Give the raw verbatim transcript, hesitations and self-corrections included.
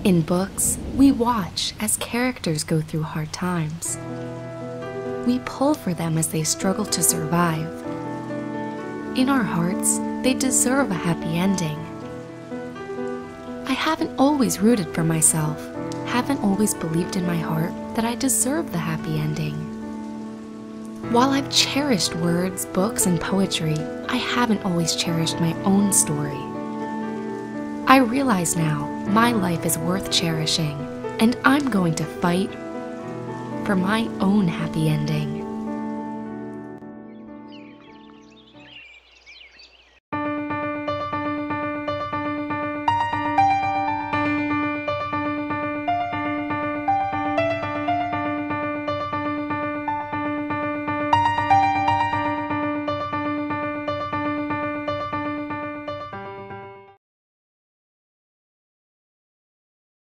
In books, we watch as characters go through hard times. We pull for them as they struggle to survive. In our hearts, they deserve a happy ending. I haven't always rooted for myself, haven't always believed in my heart that I deserve the happy ending. While I've cherished words, books, and poetry, I haven't always cherished my own story. I realize now my life is worth cherishing, and I'm going to fight for my own happy ending.